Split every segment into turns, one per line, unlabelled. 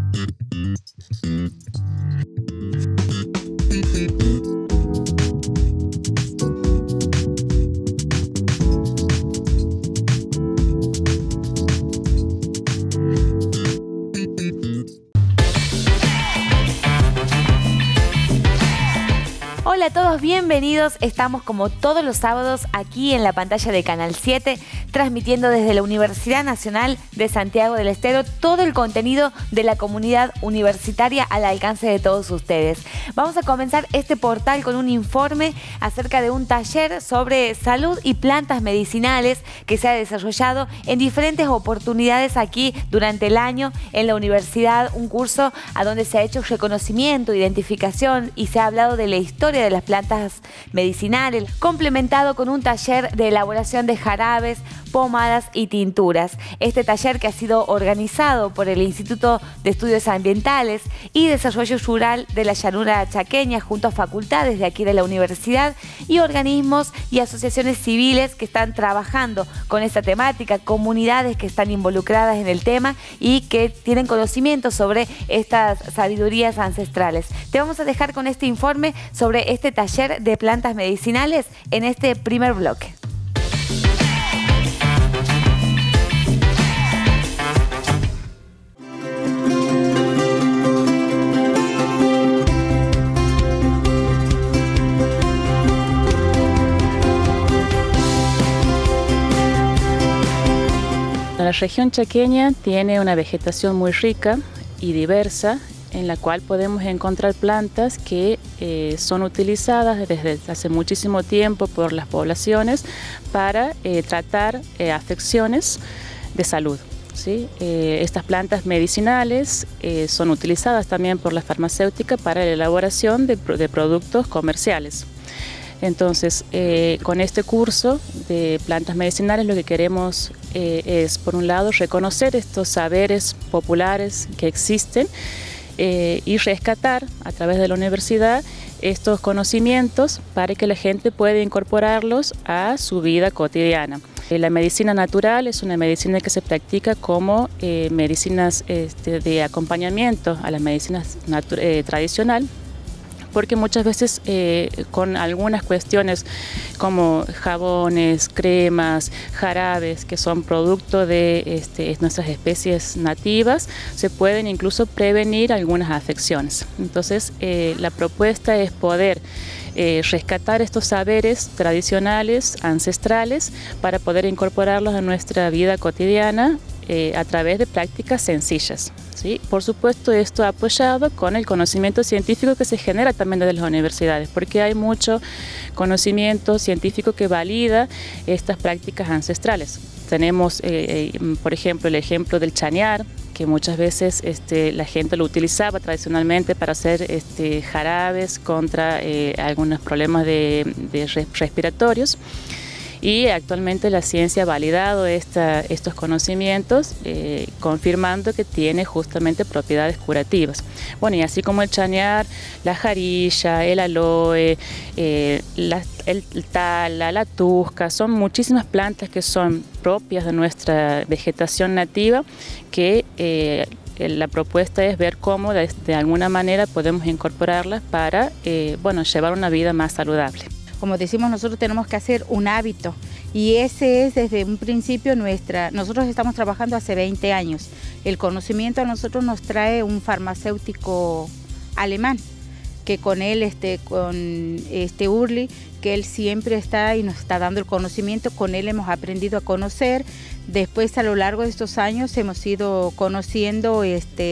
Hola a todos, bienvenidos. Estamos como todos los sábados aquí en la pantalla de Canal 7, transmitiendo desde la Universidad Nacional de Santiago del Estero todo el contenido de la comunidad universitaria al alcance de todos ustedes. Vamos a comenzar este portal con un informe acerca de un taller sobre salud y plantas medicinales que se ha desarrollado en diferentes oportunidades aquí durante el año en la universidad, un curso a donde se ha hecho reconocimiento, identificación y se ha hablado de la historia de las plantas medicinales, complementado con un taller de elaboración de jarabes, pomadas y tinturas. Este taller, que ha sido organizado por el Instituto de Estudios Ambientales y Desarrollo Rural de la Llanura Chaqueña, junto a facultades de aquí de la universidad y organismos y asociaciones civiles que están trabajando con esta temática, comunidades que están involucradas en el tema y que tienen conocimiento sobre estas sabidurías ancestrales. Te vamos a dejar con este informe sobre este taller de plantas medicinales en este primer bloque.
La región chaqueña tiene una vegetación muy rica y diversa, en la cual podemos encontrar plantas que son utilizadas desde hace muchísimo tiempo por las poblaciones para tratar afecciones de salud, ¿sí? Estas plantas medicinales son utilizadas también por la farmacéutica para la elaboración de productos comerciales. Entonces, con este curso de plantas medicinales lo que queremos es, por un lado, reconocer estos saberes populares que existen y rescatar a través de la universidad estos conocimientos para que la gente pueda incorporarlos a su vida cotidiana. La medicina natural es una medicina que se practica como medicinas de acompañamiento a la medicina tradicional, porque muchas veces con algunas cuestiones como jabones, cremas, jarabes, que son producto de nuestras especies nativas, se pueden incluso prevenir algunas afecciones. Entonces, la propuesta es poder rescatar estos saberes tradicionales, ancestrales, para poder incorporarlos a nuestra vida cotidiana a través de prácticas sencillas, ¿sí? Por supuesto, esto apoyado con el conocimiento científico que se genera también desde las universidades, porque hay mucho conocimiento científico que valida estas prácticas ancestrales. Tenemos, por ejemplo, el ejemplo del chañar, que muchas veces la gente lo utilizaba tradicionalmente para hacer jarabes contra algunos problemas respiratorios. Y actualmente la ciencia ha validado estos conocimientos, confirmando que tiene justamente propiedades curativas. Bueno, y así como el chañar, la jarilla, el aloe, el tala, la tusca, son muchísimas plantas que son propias de nuestra vegetación nativa, que la propuesta es ver cómo de alguna manera podemos incorporarlas para llevar una vida más saludable.
Como decimos, nosotros tenemos que hacer un hábito y ese es desde un principio nosotros estamos trabajando hace 20 años. El conocimiento a nosotros nos trae un farmacéutico alemán, que con él, con Urli, que él siempre está y nos está dando el conocimiento, con él hemos aprendido a conocer. Después, a lo largo de estos años hemos ido conociendo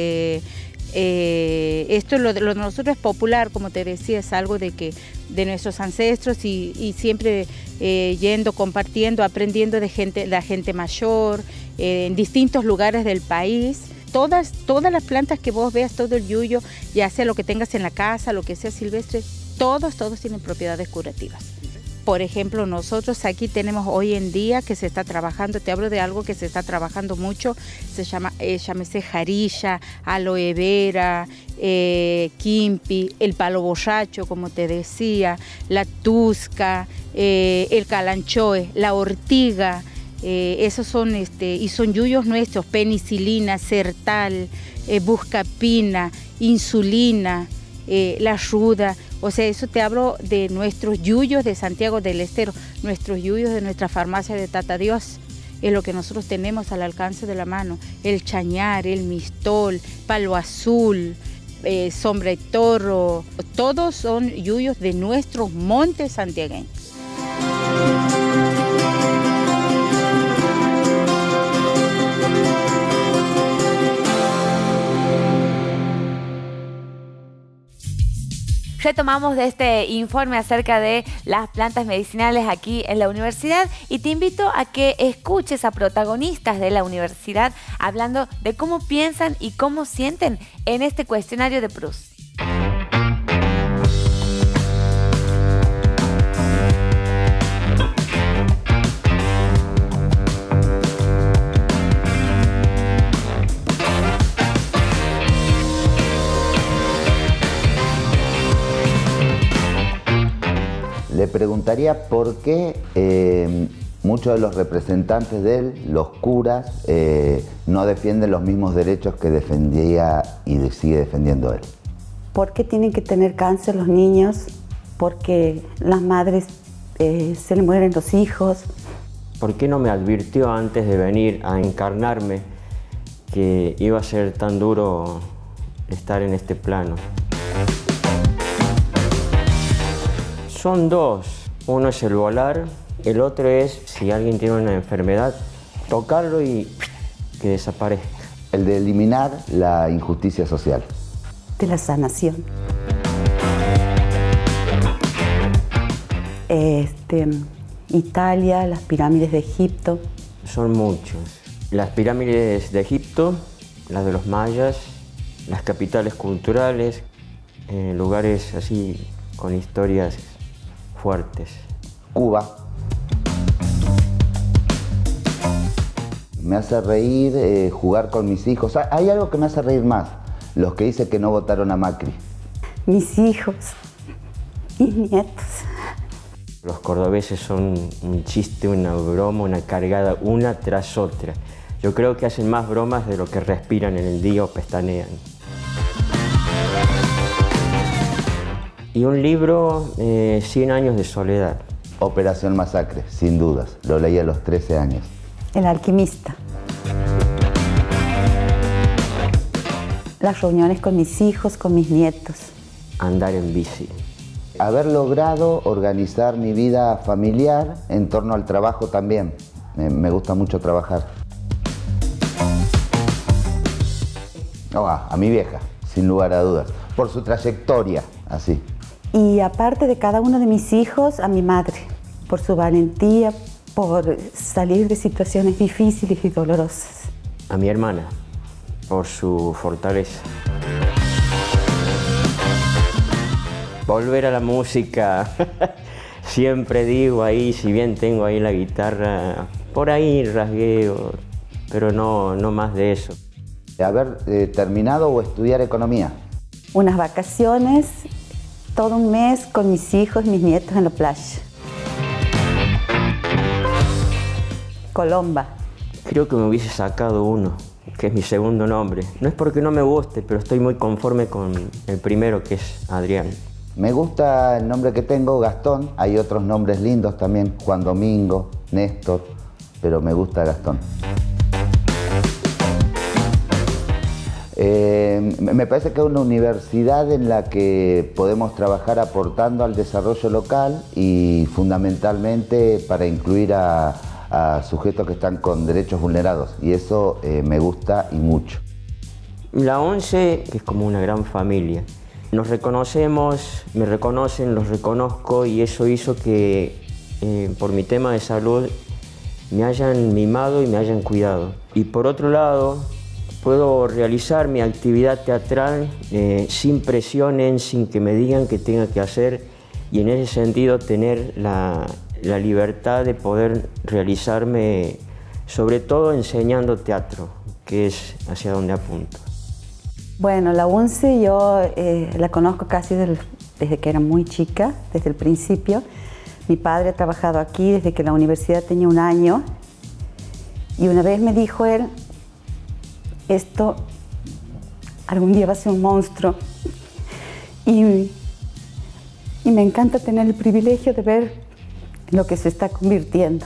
esto lo de nosotros es popular, como te decía, es algo de nuestros ancestros y siempre yendo, compartiendo, aprendiendo de la gente mayor en distintos lugares del país. Todas las plantas que vos veas, todo el yuyo, ya sea lo que tengas en la casa, lo que sea silvestre, todos tienen propiedades curativas. Por ejemplo, nosotros aquí tenemos hoy en día que se está trabajando, te hablo de algo que se está trabajando mucho, se llama, llámese jarilla, aloe vera, quimpi, el palo borracho, como te decía, la tusca, el calanchoe, la ortiga, Esos son, y son yuyos nuestros: penicilina, sertal, buscapina, insulina, la ruda. O sea, eso te hablo de nuestros yuyos de Santiago del Estero, nuestros yuyos de nuestra farmacia de Tata Dios. Es lo que nosotros tenemos al alcance de la mano: el chañar, el mistol, palo azul, sombra de toro. Todos son yuyos de nuestros montes santiagueños.
Retomamos de este informe acerca de las plantas medicinales aquí en la universidad y te invito a que escuches a protagonistas de la universidad hablando de cómo piensan y cómo sienten en este cuestionario de Proust.
Le preguntaría por qué muchos de los representantes de él, los curas, no defienden los mismos derechos que defendía y sigue defendiendo él.
¿Por qué tienen que tener cáncer los niños? Porque las madres se les mueren los hijos.
¿Por qué no me advirtió antes de venir a encarnarme que iba a ser tan duro estar en este plano? Son dos. Uno es el volar, el otro es, si alguien tiene una enfermedad, tocarlo y que desaparezca.
El de eliminar la injusticia social.
De la sanación. Italia, las pirámides de Egipto.
Son muchos. Las pirámides de Egipto, las de los mayas, las capitales culturales, lugares así con historias fuertes.
Cuba. Me hace reír jugar con mis hijos. Hay algo que me hace reír más: los que dicen que no votaron a Macri.
Mis hijos, mis nietos.
Los cordobeses son un chiste, una broma, una cargada, una tras otra. Yo creo que hacen más bromas de lo que respiran en el día o pestanean. Y un libro, 100 años de soledad.
Operación Masacre, sin dudas. Lo leí a los 13 años.
El alquimista. Las reuniones con mis hijos, con mis nietos.
Andar en bici.
Haber logrado organizar mi vida familiar en torno al trabajo también. Me gusta mucho trabajar. A mi vieja, sin lugar a dudas. Por su trayectoria, así.
Y aparte de cada uno de mis hijos, a mi madre, por su valentía, por salir de situaciones difíciles y dolorosas.
A mi hermana, por su fortaleza. Volver a la música. Siempre digo ahí, si bien tengo ahí la guitarra, por ahí rasgueo, pero no más de eso.
Haber terminado o estudiar economía.
Unas vacaciones, todo un mes con mis hijos y mis nietos en la playa. Colomba.
Creo que me hubiese sacado uno, que es mi segundo nombre. No es porque no me guste, pero estoy muy conforme con el primero, que es Adrián.
Me gusta el nombre que tengo, Gastón. Hay otros nombres lindos también, Juan Domingo, Néstor, pero me gusta Gastón. Me parece que es una universidad en la que podemos trabajar aportando al desarrollo local y fundamentalmente para incluir a sujetos que están con derechos vulnerados, y eso me gusta y mucho.
La ONCE es como una gran familia. Nos reconocemos, me reconocen, los reconozco, y eso hizo que por mi tema de salud me hayan mimado y me hayan cuidado. Y por otro lado, puedo realizar mi actividad teatral sin presiones, sin que me digan qué tenga que hacer, y en ese sentido tener la libertad de poder realizarme, sobre todo enseñando teatro, que es hacia donde apunto.
Bueno, la UNCE yo la conozco casi desde que era muy chica, desde el principio. Mi padre ha trabajado aquí desde que la universidad tenía 1 año Y una vez me dijo él, esto algún día va a ser un monstruo. Y me encanta tener el privilegio de ver lo que se está convirtiendo.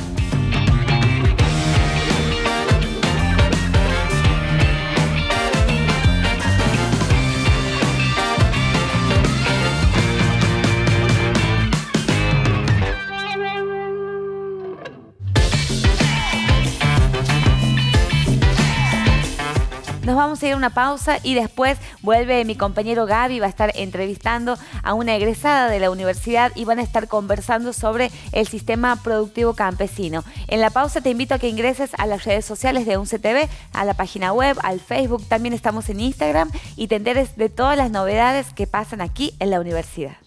Nos vamos a ir a una pausa y después vuelve mi compañero Gaby, va a estar entrevistando a una egresada de la universidad y van a estar conversando sobre el sistema productivo campesino. En la pausa te invito a que ingreses a las redes sociales de UNCE TV, a la página web, al Facebook, también estamos en Instagram y te enteres de todas las novedades que pasan aquí en la universidad.